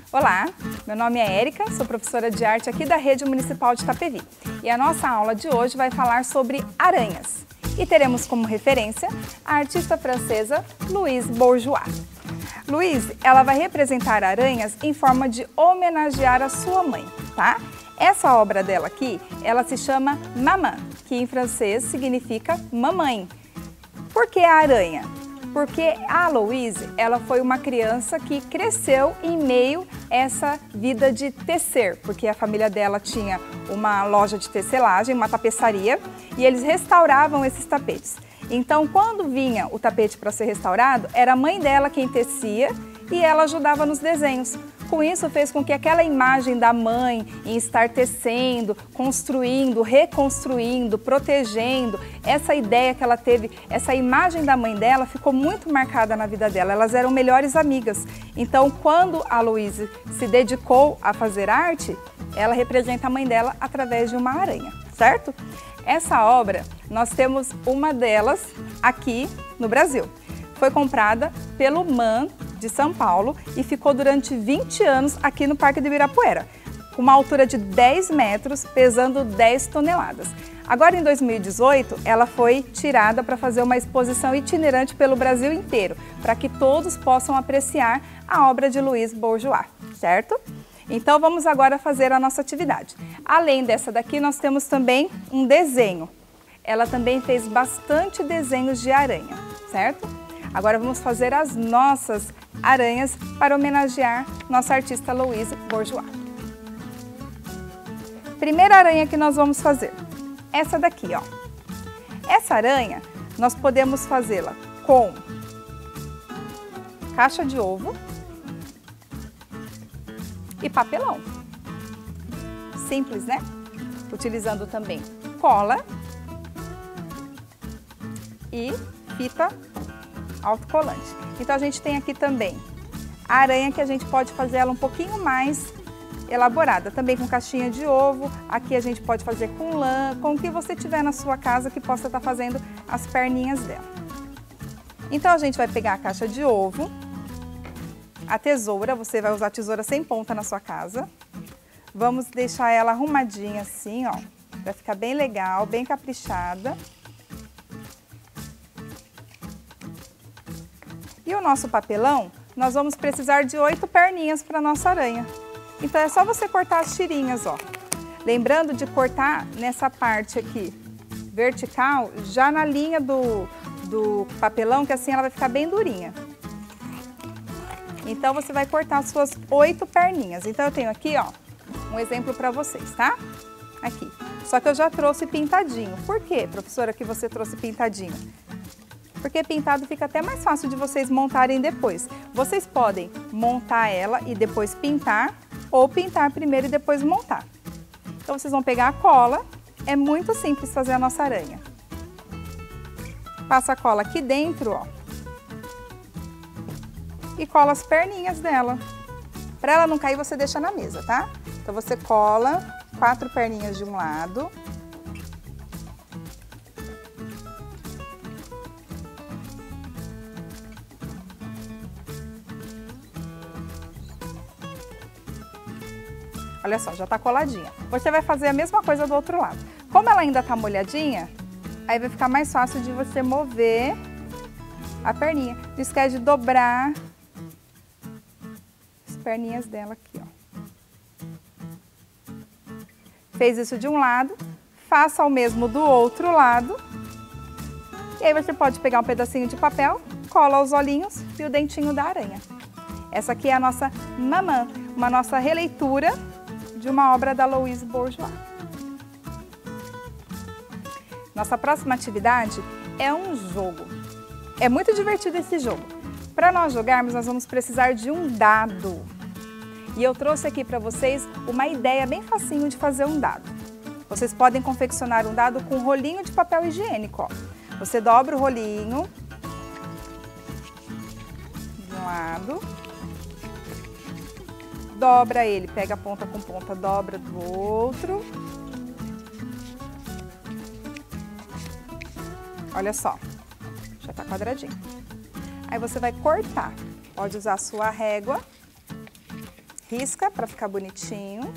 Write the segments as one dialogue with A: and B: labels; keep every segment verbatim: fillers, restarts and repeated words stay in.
A: Olá, meu nome é Érica, sou professora de arte aqui da Rede Municipal de Itapevi. E a nossa aula de hoje vai falar sobre aranhas. E teremos como referência a artista francesa Louise Bourgeois. Louise, ela vai representar aranhas em forma de homenagear a sua mãe, tá? Essa obra dela aqui, ela se chama Maman, que em francês significa mamãe. Por que a aranha? Porque a Louise, ela foi uma criança que cresceu em meio a essa vida de tecer, porque a família dela tinha uma loja de tecelagem, uma tapeçaria, e eles restauravam esses tapetes. Então, quando vinha o tapete para ser restaurado, era a mãe dela quem tecia e ela ajudava nos desenhos. Com isso, fez com que aquela imagem da mãe em estar tecendo, construindo, reconstruindo, protegendo, essa ideia que ela teve, essa imagem da mãe dela ficou muito marcada na vida dela. Elas eram melhores amigas. Então, quando a Louise se dedicou a fazer arte, ela representa a mãe dela através de uma aranha, certo? Essa obra, nós temos uma delas aqui no Brasil. Foi comprada pelo M A N de São Paulo e ficou durante vinte anos aqui no Parque do Ibirapuera, com uma altura de dez metros, pesando dez toneladas. Agora, em dois mil e dezoito, ela foi tirada para fazer uma exposição itinerante pelo Brasil inteiro, para que todos possam apreciar a obra de Louise Bourgeois, certo? Então, vamos agora fazer a nossa atividade. Além dessa daqui, nós temos também um desenho. Ela também fez bastante desenhos de aranha, certo? Agora vamos fazer as nossas aranhas para homenagear nossa artista Louise Bourgeois. Primeira aranha que nós vamos fazer, essa daqui, ó. Essa aranha, nós podemos fazê-la com caixa de ovo e papelão. Simples, né? Utilizando também cola e fita autocolante. Então a gente tem aqui também a aranha que a gente pode fazer ela um pouquinho mais elaborada, também com caixinha de ovo. Aqui a gente pode fazer com lã, com o que você tiver na sua casa que possa estar fazendo as perninhas dela. Então a gente vai pegar a caixa de ovo, a tesoura, você vai usar a tesoura sem ponta na sua casa. Vamos deixar ela arrumadinha assim, ó, vai ficar bem legal, bem caprichada. E o nosso papelão, nós vamos precisar de oito perninhas para a nossa aranha. Então é só você cortar as tirinhas, ó. Lembrando de cortar nessa parte aqui vertical, já na linha do, do papelão, que assim ela vai ficar bem durinha. Então você vai cortar as suas oito perninhas. Então eu tenho aqui, ó, um exemplo para vocês, tá? Aqui. Só que eu já trouxe pintadinho. Por quê, professora, que você trouxe pintadinho? Porque pintado fica até mais fácil de vocês montarem depois. Vocês podem montar ela e depois pintar, ou pintar primeiro e depois montar. Então vocês vão pegar a cola, é muito simples fazer a nossa aranha. Passa a cola aqui dentro, ó. E cola as perninhas dela. Para ela não cair, você deixa na mesa, tá? Então você cola quatro perninhas de um lado. Olha só, já tá coladinha. Você vai fazer a mesma coisa do outro lado. Como ela ainda tá molhadinha, aí vai ficar mais fácil de você mover a perninha. Não esquece de dobrar as perninhas dela aqui, ó. Fez isso de um lado, faça o mesmo do outro lado. E aí você pode pegar um pedacinho de papel, cola os olhinhos e o dentinho da aranha. Essa aqui é a nossa Maman, uma nossa releitura de uma obra da Louise Bourgeois. Nossa próxima atividade é um jogo. É muito divertido esse jogo. Para nós jogarmos, nós vamos precisar de um dado. E eu trouxe aqui para vocês uma ideia bem facinho de fazer um dado. Vocês podem confeccionar um dado com um rolinho de papel higiênico, ó. Você dobra o rolinho de um lado, dobra ele, pega a ponta com ponta, dobra do outro. Olha só, já tá quadradinho. Aí você vai cortar, pode usar a sua régua, Risca para ficar bonitinho.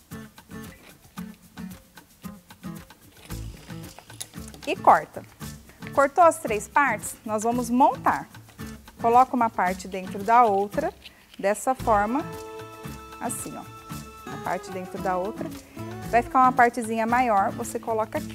A: E corta. Cortou as três partes, nós vamos montar. Coloca uma parte dentro da outra, dessa forma, assim, ó. Uma parte dentro da outra. Vai ficar uma partezinha maior, você coloca aqui.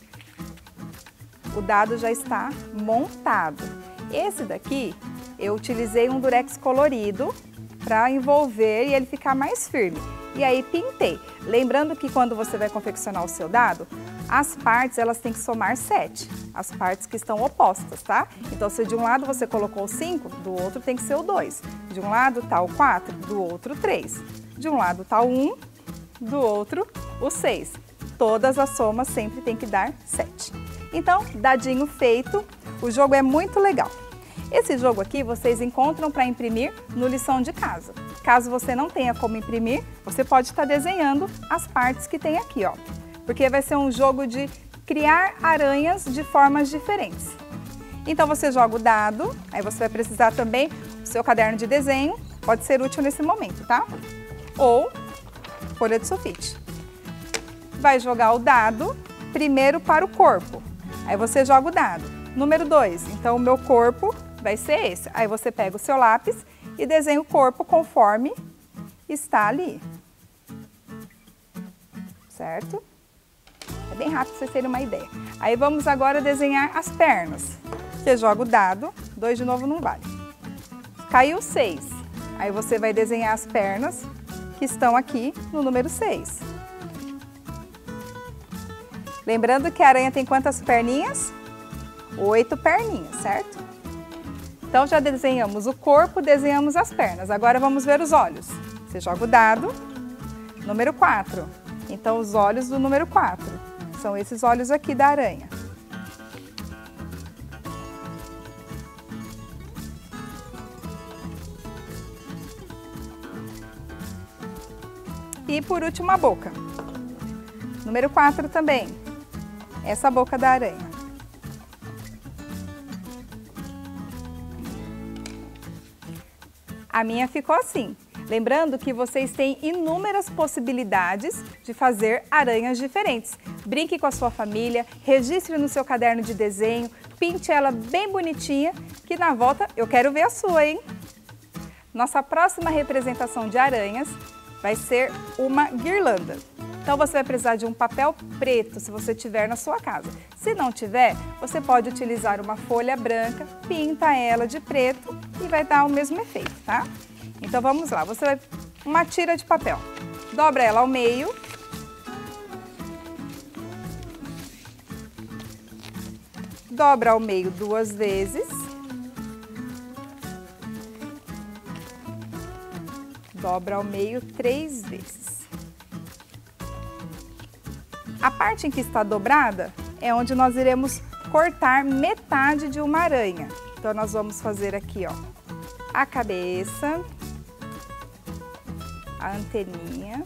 A: O dado já está montado. Esse daqui, eu utilizei um durex colorido para envolver e ele ficar mais firme. E aí pintei. Lembrando que quando você vai confeccionar o seu dado, as partes elas têm que somar sete. As partes que estão opostas, tá? Então se de um lado você colocou o cinco, do outro tem que ser o dois. De um lado tá o quatro, do outro o três. De um lado tá o um, do outro o seis. Todas as somas sempre tem que dar sete. Então, dadinho feito, o jogo é muito legal. Esse jogo aqui vocês encontram para imprimir no lição de casa. Caso você não tenha como imprimir, você pode estar desenhando as partes que tem aqui, ó. Porque vai ser um jogo de criar aranhas de formas diferentes. Então você joga o dado, aí você vai precisar também do seu caderno de desenho, pode ser útil nesse momento, tá? Ou folha de sulfite. Vai jogar o dado primeiro para o corpo, aí você joga o dado. Número dois, então o meu corpo vai ser esse. Aí você pega o seu lápis e desenha o corpo conforme está ali. Certo? É bem rápido pra vocês terem uma ideia. Aí vamos agora desenhar as pernas. Você joga o dado, dois de novo não vale. Caiu seis. Aí você vai desenhar as pernas que estão aqui no número seis. Lembrando que a aranha tem quantas perninhas? Oito perninhas, certo? Então já desenhamos o corpo, desenhamos as pernas. Agora vamos ver os olhos. Você joga o dado, número quatro. Então os olhos do número quatro. São esses olhos aqui da aranha. E por último a boca. Número quatro também. Essa boca da aranha. A minha ficou assim. Lembrando que vocês têm inúmeras possibilidades de fazer aranhas diferentes. Brinque com a sua família, registre no seu caderno de desenho, pinte ela bem bonitinha, que na volta eu quero ver a sua, hein? Nossa próxima representação de aranhas vai ser uma guirlanda. Então você vai precisar de um papel preto, se você tiver na sua casa. Se não tiver, você pode utilizar uma folha branca, pinta ela de preto e vai dar o mesmo efeito, tá? Então vamos lá, você vai uma tira de papel, dobra ela ao meio, dobra ao meio duas vezes, dobra ao meio três vezes. A parte em que está dobrada é onde nós iremos cortar metade de uma aranha. Então nós vamos fazer aqui, ó, a cabeça, a anteninha,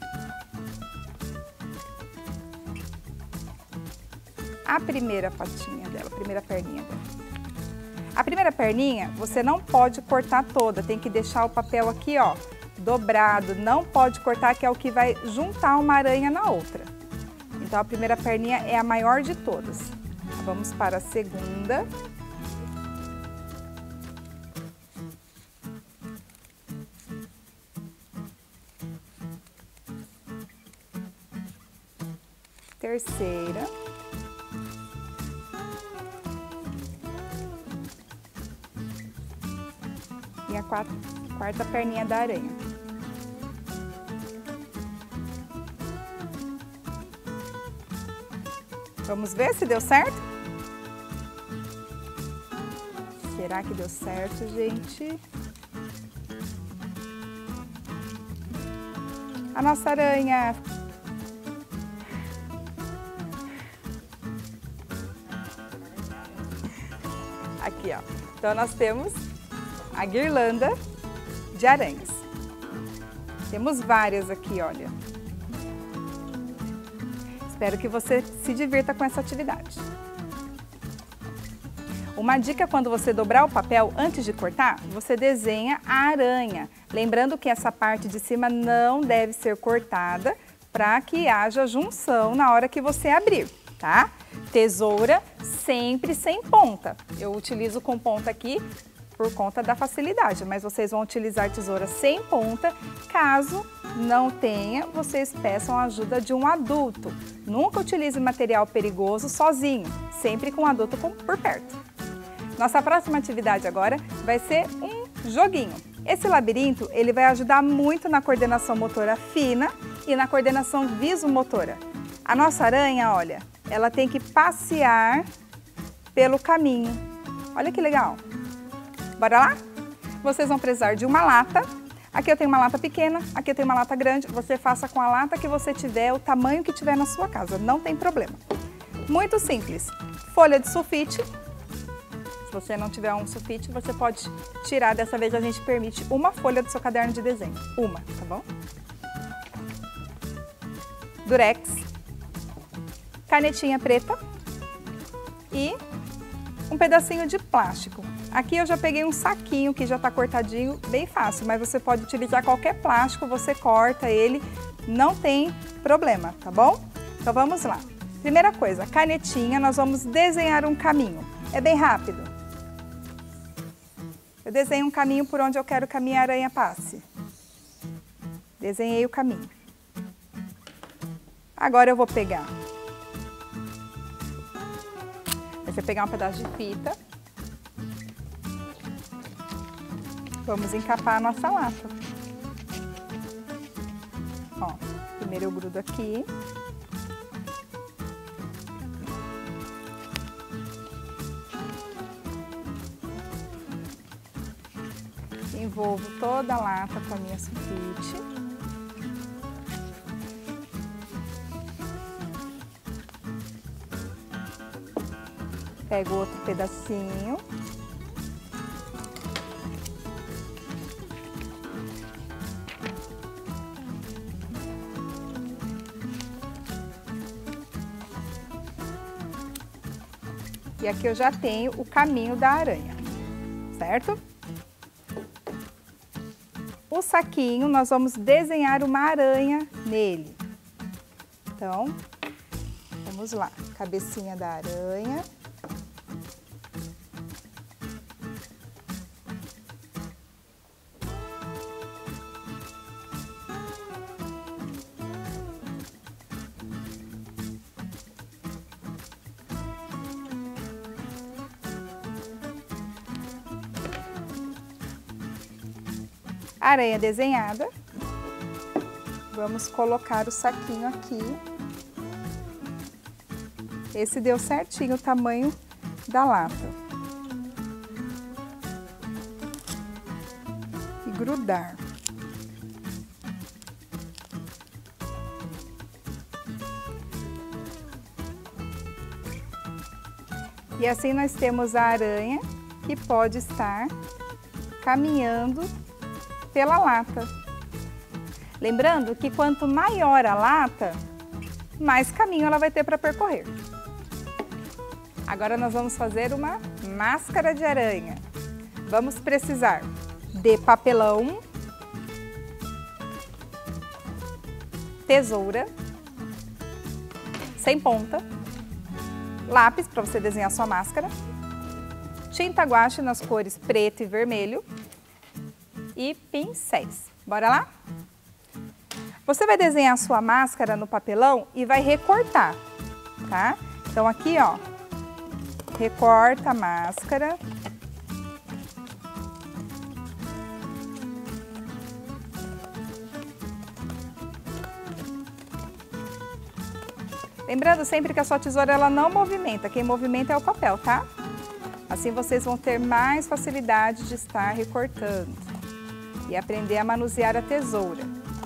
A: a primeira patinha dela, a primeira perninha dela. A primeira perninha você não pode cortar toda, tem que deixar o papel aqui, ó, dobrado, não pode cortar, que é o que vai juntar uma aranha na outra. Então a primeira perninha é a maior de todas. Vamos para a segunda. Terceira. E a quarta, quarta perninha da aranha. Vamos ver se deu certo? Será que deu certo, gente? A nossa aranha. Aqui, ó. Então nós temos a guirlanda de aranhas. Temos várias aqui, olha. Espero que você se divirta com essa atividade. Uma dica: quando você dobrar o papel, antes de cortar, você desenha a aranha. Lembrando que essa parte de cima não deve ser cortada para que haja junção na hora que você abrir, tá? Tesoura sempre sem ponta. Eu utilizo com ponta aqui por conta da facilidade, mas vocês vão utilizar tesoura sem ponta. Caso não tenha, vocês peçam a ajuda de um adulto. Nunca utilize material perigoso sozinho, sempre com um adulto por perto. Nossa próxima atividade agora vai ser um joguinho. Esse labirinto, ele vai ajudar muito na coordenação motora fina e na coordenação visomotora. A nossa aranha, olha, ela tem que passear pelo caminho. Olha que legal! Bora lá? Vocês vão precisar de uma lata. Aqui eu tenho uma lata pequena, aqui eu tenho uma lata grande. Você faça com a lata que você tiver, o tamanho que tiver na sua casa, não tem problema. Muito simples. Folha de sulfite. Se você não tiver um sulfite, você pode tirar. Dessa vez a gente permite uma folha do seu caderno de desenho. Uma, tá bom? Durex. Canetinha preta. E um pedacinho de plástico. Aqui eu já peguei um saquinho que já está cortadinho, bem fácil, mas você pode utilizar qualquer plástico, você corta ele, não tem problema, tá bom? Então vamos lá. Primeira coisa, canetinha, nós vamos desenhar um caminho. É bem rápido. Eu desenho um caminho por onde eu quero que a minha aranha passe. Desenhei o caminho. Agora eu vou pegar. Você vai pegar um pedaço de fita. Vamos encapar a nossa lata. Ó, primeiro eu grudo aqui. Envolvo toda a lata com a minha sulfite. Pego outro pedacinho. E aqui eu já tenho o caminho da aranha, certo? O saquinho, nós vamos desenhar uma aranha nele. Então, vamos lá. Cabecinha da aranha. Aranha desenhada. Vamos colocar o saquinho aqui. Esse deu certinho o tamanho da lata. E grudar. E assim nós temos a aranha que pode estar caminhando pela lata. Lembrando que quanto maior a lata, mais caminho ela vai ter para percorrer. Agora nós vamos fazer uma máscara de aranha. Vamos precisar de papelão, tesoura, sem ponta, lápis para você desenhar sua máscara, tinta guache nas cores preto e vermelho, e pincéis. Bora lá? Você vai desenhar a sua máscara no papelão e vai recortar, tá? Então aqui, ó, recorta a máscara. Lembrando sempre que a sua tesoura ela não movimenta, quem movimenta é o papel, tá? Assim vocês vão ter mais facilidade de estar recortando e aprender a manusear a tesoura.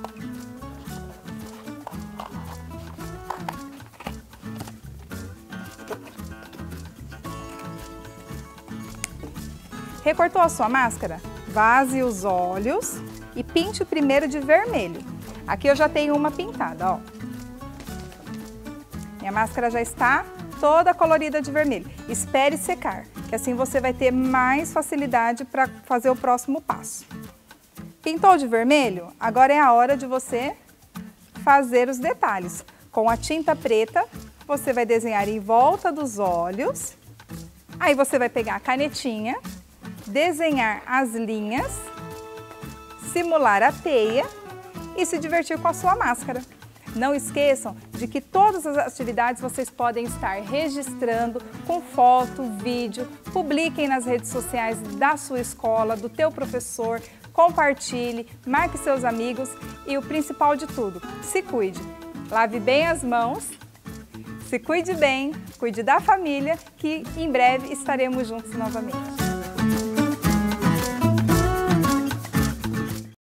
A: Recortou a sua máscara? Vaze os olhos e pinte o primeiro de vermelho. Aqui eu já tenho uma pintada, ó. Minha máscara já está toda colorida de vermelho. Espere secar, que assim você vai ter mais facilidade para fazer o próximo passo. Pintou de vermelho? Agora é a hora de você fazer os detalhes. Com a tinta preta, você vai desenhar em volta dos olhos. Aí você vai pegar a canetinha, desenhar as linhas, simular a teia e se divertir com a sua máscara. Não esqueçam de que todas as atividades vocês podem estar registrando com foto, vídeo, publiquem nas redes sociais da sua escola, do teu professor, compartilhe, marque seus amigos e o principal de tudo, se cuide. Lave bem as mãos, se cuide bem, cuide da família, que em breve estaremos juntos novamente.